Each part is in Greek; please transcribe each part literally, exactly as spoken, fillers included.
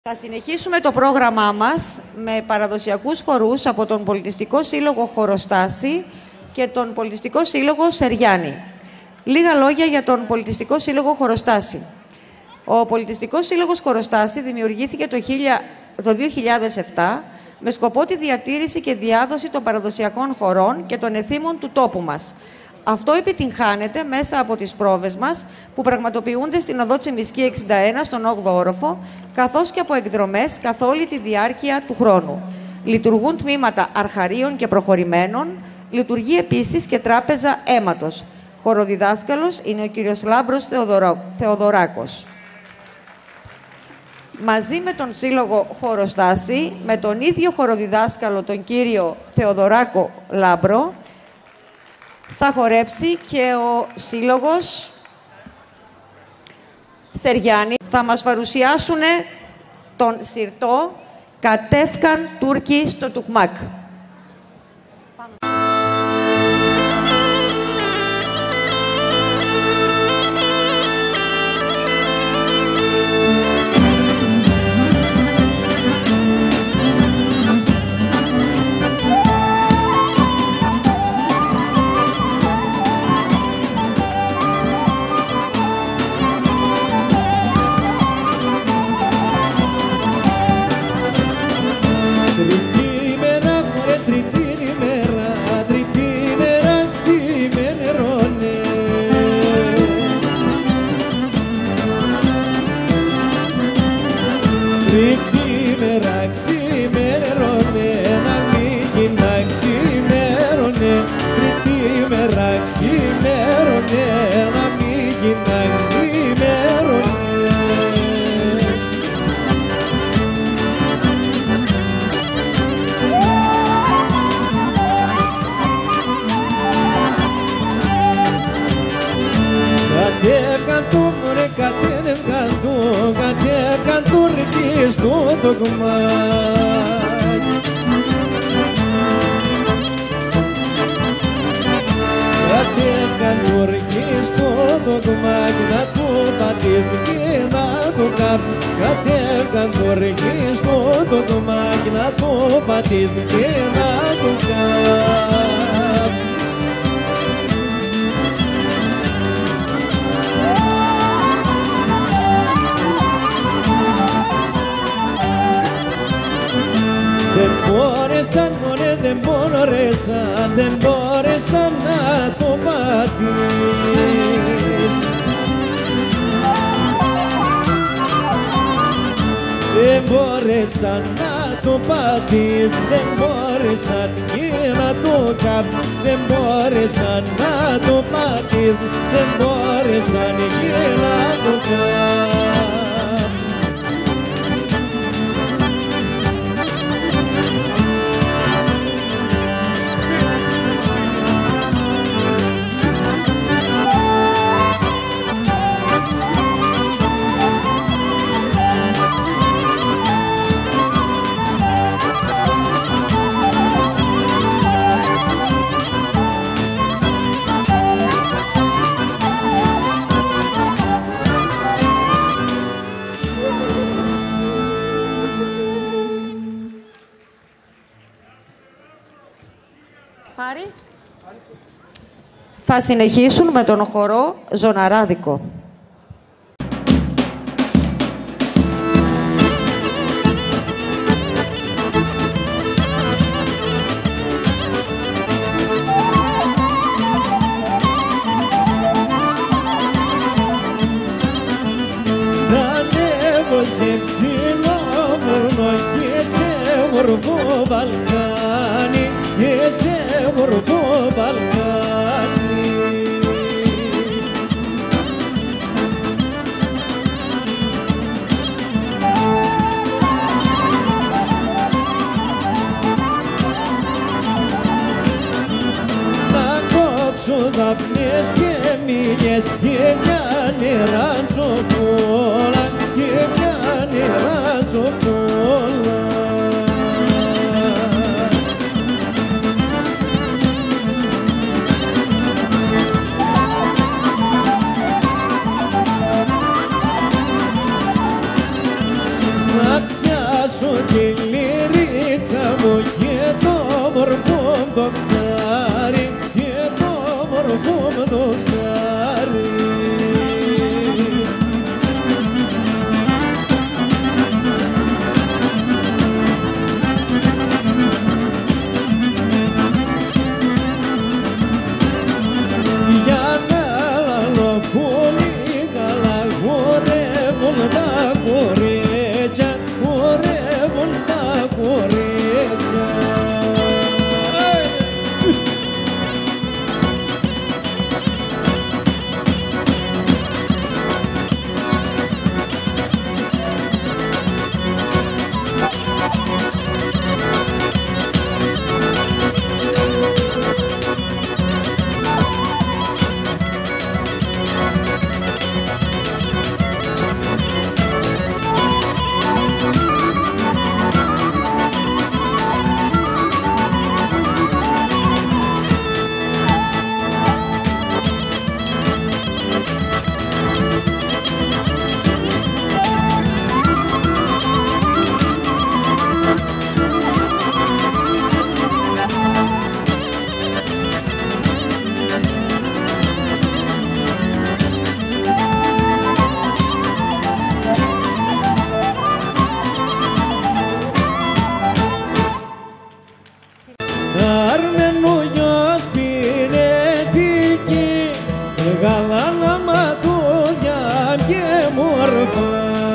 Θα συνεχίσουμε το πρόγραμμά μας με παραδοσιακούς χορούς από τον Πολιτιστικό Σύλλογο Χοροστάση και τον Πολιτιστικό Σύλλογο Σεριάννη. Λίγα λόγια για τον Πολιτιστικό Σύλλογο Χοροστάση. Ο Πολιτιστικός Σύλλογος Χοροστάση δημιουργήθηκε το δύο χιλιάδες επτά με σκοπό τη διατήρηση και διάδοση των παραδοσιακών χορών και των εθήμων του τόπου μας. Αυτό επιτυγχάνεται μέσα από τις πρόβες μας που πραγματοποιούνται στην οδό Τσιμισκή εξήντα ένα στον όγδοο όροφο, καθώς και από εκδρομές καθ' όλη τη διάρκεια του χρόνου. Λειτουργούν τμήματα αρχαρίων και προχωρημένων, λειτουργεί επίσης και τράπεζα αίματος. Χοροδιδάσκαλος είναι ο κύριος Λάμπρος Θεοδωράκος. Μαζί με τον Σύλλογο Χοροστάση, με τον ίδιο χοροδιδάσκαλο τον κύριο Θεοδωράκο Λάμπρο, θα χορέψει και ο Σύλλογος Σεριάννη. Θα μας παρουσιάσουν τον συρτό «Κατέφκαν Τούρκοι στο Τουκμάκ». Κατέφκαν Τούρκοι στο Τουκμάκ. Κατέφκαν Τούρκοι στο Τουκμάκ, να του πατήσουν και να του κάψουν. Κατέφκαν Τούρκοι στο Τουκμάκ, να του πατήσουν και να του κάψουν. Δεν μπόρεσαν, μωρέ, δεν μπόρεσαν, δεν μπόρεσαν να το πατήσουν. Δεν μπόρεσαν να το πατήσουν, δεν μπόρεσαν και να το κάψουν. Δεν μπόρεσαν να το πατήσουν, δεν μπόρεσαν και να το κάψουν. Θα συνεχίσουν με τον χορό Ζωναράδικο. Θα ανέβω σε ψηλό βουνό και σε μορφό Βαλκάνι, και σε μορφό Βαλκάνι. Δαπνές και μήνες και μια νεράτζοπόλα, και μια νεράτζοπόλα. Να και η λυρίτσα μου και το μορφό μου το ξάρι, και το μορφό μου το ξάρι. Για να λαλώ πολύ καλά χορεύουν τα κορίτσια, χορεύουν τα κορίτσια. Αρμενούγιος πυρετική, γαλάνα ματούδια και μορφά.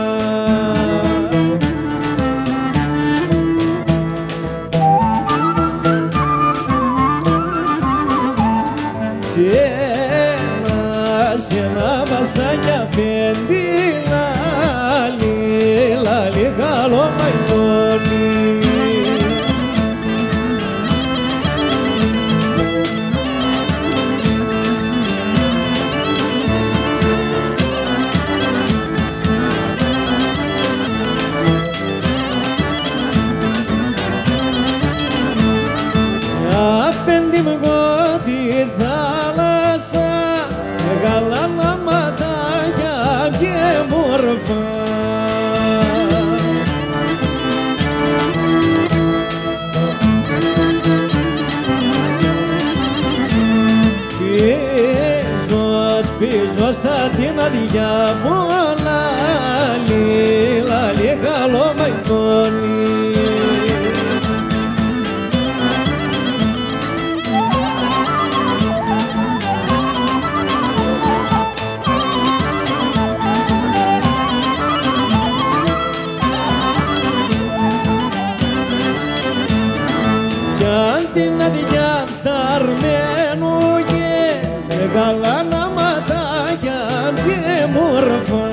Σένα, σένα βασάκια φέντη λάλη, λάλη καλό μαϊτώνει. Απέντη μου εγώ τη θάλασσα, γαλάνα ματάκια και μορφά. Πίσω, πίσω στα την αδειά μου λάλη, λάλη καλό μαϊτώνει. Την αδειά σταρμένου και γαλάνα ματάκια και μορφά.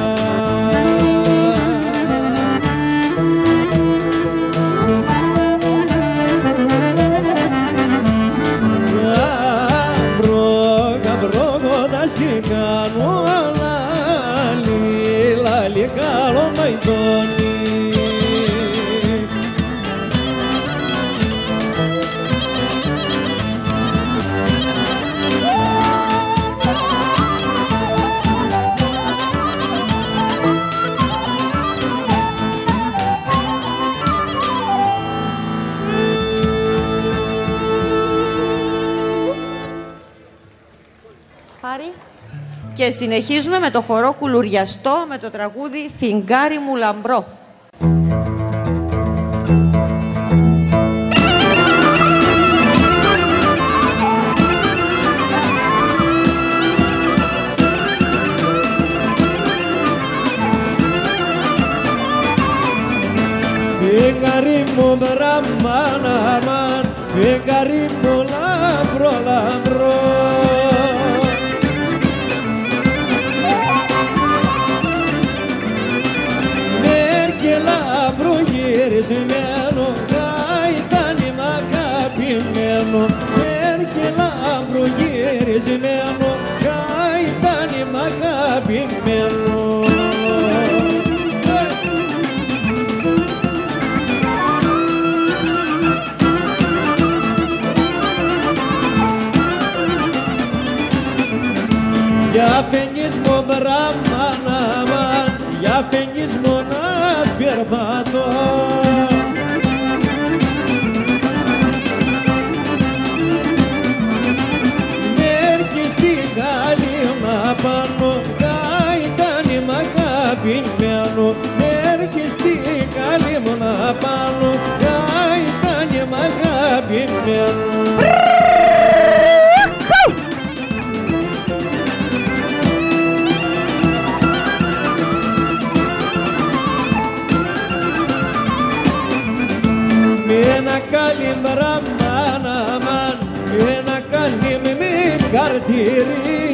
Γαμπρό, γαμπρό, κοντά σηκάνω λάλη, λάλη καλό μαϊτώνει. Και συνεχίζουμε με το χορό Κουλουριαστό με το τραγούδι «Φιγγάρι μου λαμπρό». Φιγγάρι μου μπραμμάν αμάν, φιγγάρι μου λαμπρό λαμπρό. Γυρισμένο, καητάνι μ' αγαπημένο, έρχε λάμπρο γυρισμένο, καητάνι μ' αγαπημένο. Για φεγγείς μου μπραμμάν αμάν, για φεγγείς μου να περπατώ. χαρτίρι.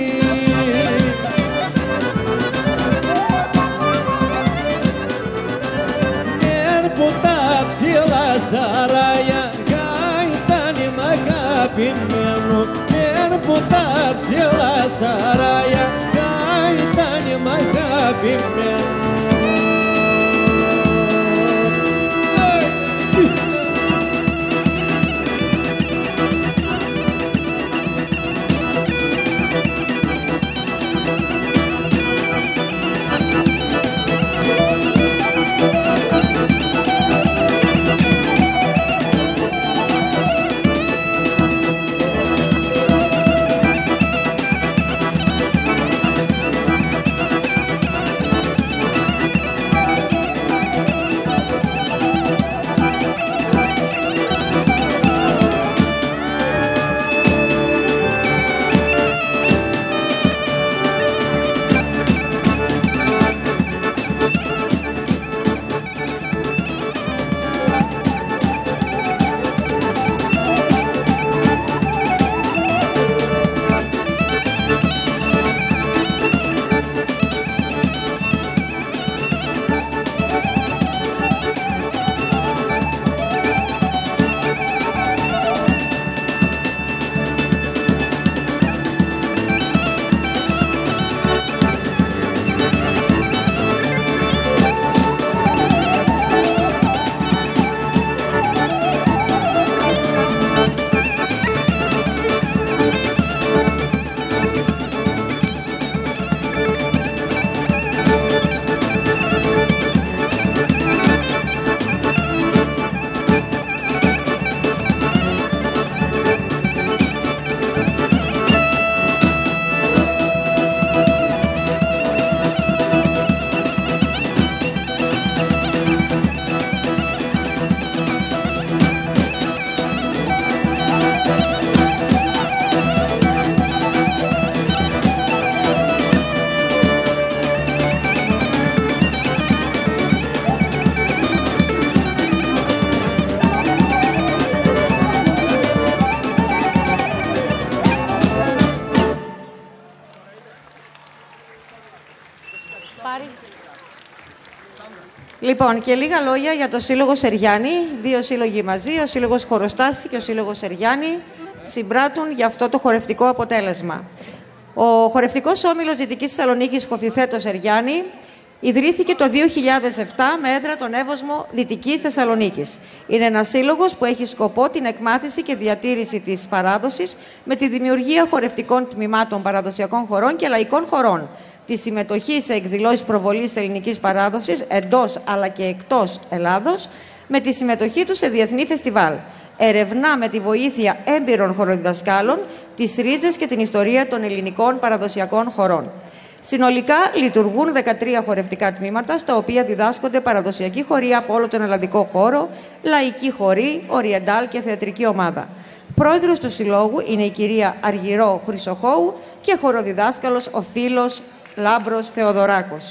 Μεν που τα ψηλά σαρaya καητάνει μ' αγαπημένο. Μεν που τα ψηλά σαρaya καητάνει μ' αγαπημένο. Λοιπόν, και λίγα λόγια για το Σύλλογο Σεριάννη. Δύο σύλλογοι μαζί, ο Σύλλογος Χωροστάση και ο Σύλλογος Σεριάννη, συμπράττουν για αυτό το χορευτικό αποτέλεσμα. Ο Χορευτικός Όμιλος Δυτικής Θεσσαλονίκης Χοφιθέτο Σεριάννη ιδρύθηκε το δύο χιλιάδες επτά με έδρα τον Εύωσμο Δυτικής Θεσσαλονίκης. Είναι ένας σύλλογος που έχει σκοπό την εκμάθηση και διατήρηση της παράδοσης με τη δημιουργία χορευτικών τμήματων παραδοσιακών χωρών και λαϊκών χωρών, τη συμμετοχή σε εκδηλώσεις προβολής ελληνικής παράδοσης εντός αλλά και εκτός Ελλάδος, με τη συμμετοχή του σε διεθνή φεστιβάλ. Ερευνά με τη βοήθεια έμπειρων χοροδιδασκάλων τις ρίζες και την ιστορία των ελληνικών παραδοσιακών χωρών. Συνολικά λειτουργούν δεκατρία χορευτικά τμήματα, στα οποία διδάσκονται παραδοσιακή χοροί από όλο τον ελλαδικό χώρο, λαϊκή χορή, οριεντάλ και θεατρική ομάδα. Πρόεδρος του Συλλόγου είναι η κυρία Αργυρό Χρυσοχώου και χοροδιδάσκαλος ο φίλος Λάμπρος Θεοδωράκος.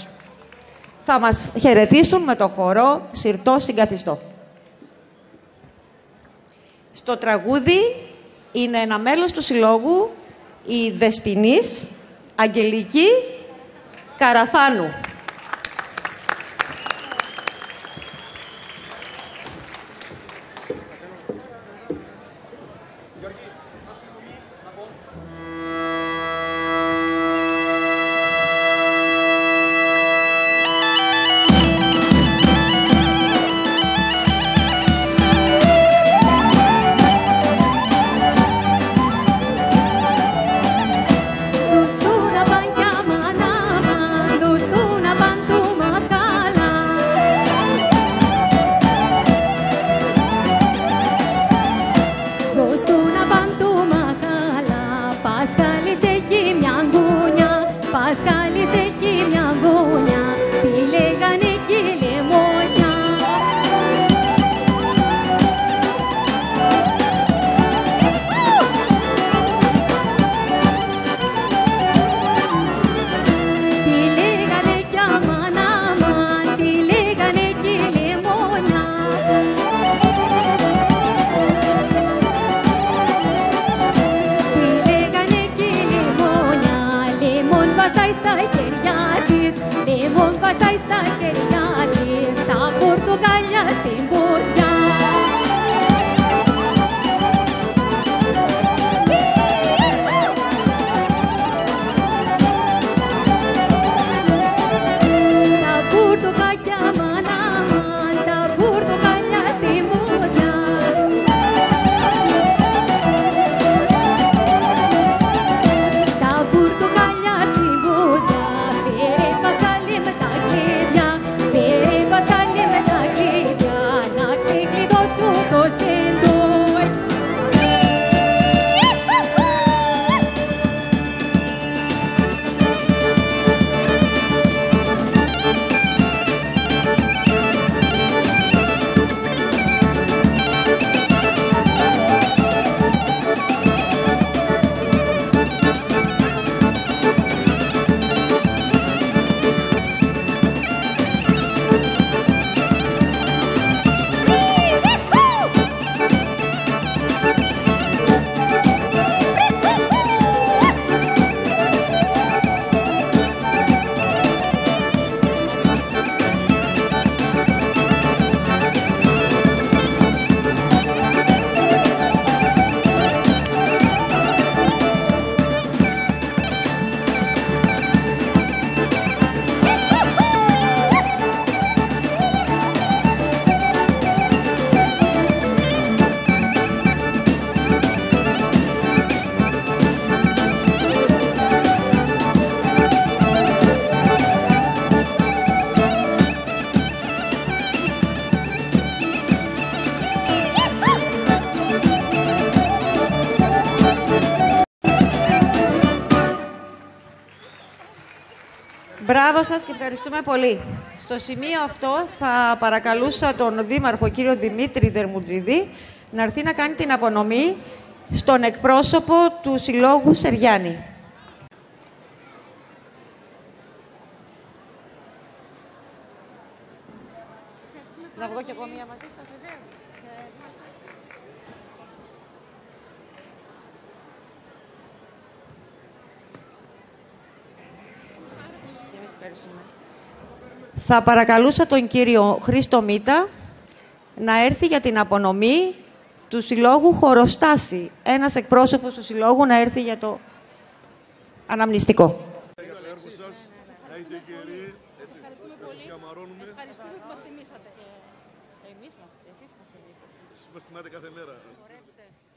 Θα μας χαιρετήσουν με το χορό Συρτό Συγκαθιστό. Στο τραγούδι είναι ένα μέλος του Συλλόγου, η Δεσποινής Αγγελική Καραθάνου. Dostuna banca manama, dostuna Μπράβο σας και ευχαριστούμε πολύ. Στο σημείο αυτό θα παρακαλούσα τον Δήμαρχο κύριο Δημήτρη Δερμουτζίδη να έρθει να κάνει την απονομή στον εκπρόσωπο του Συλλόγου Σεριάννη. Να βγω κι εγώ μία μαζί σας, βεβαίως. Θα παρακαλούσα τον κύριο Χρήστο Μήτα να έρθει για την απονομή του Συλλόγου Χωροστάση. Ένας εκπρόσωπος του Συλλόγου να έρθει για το αναμνηστικό. Για το έργο σας, να είστε γεροί, έτσι, να σας καμαρώνουμε. Ευχαριστούμε που μας τιμήσατε. Εμείς μας, εσείς μας τιμήσατε. Εσείς μας τιμάτε κάθε μέρα.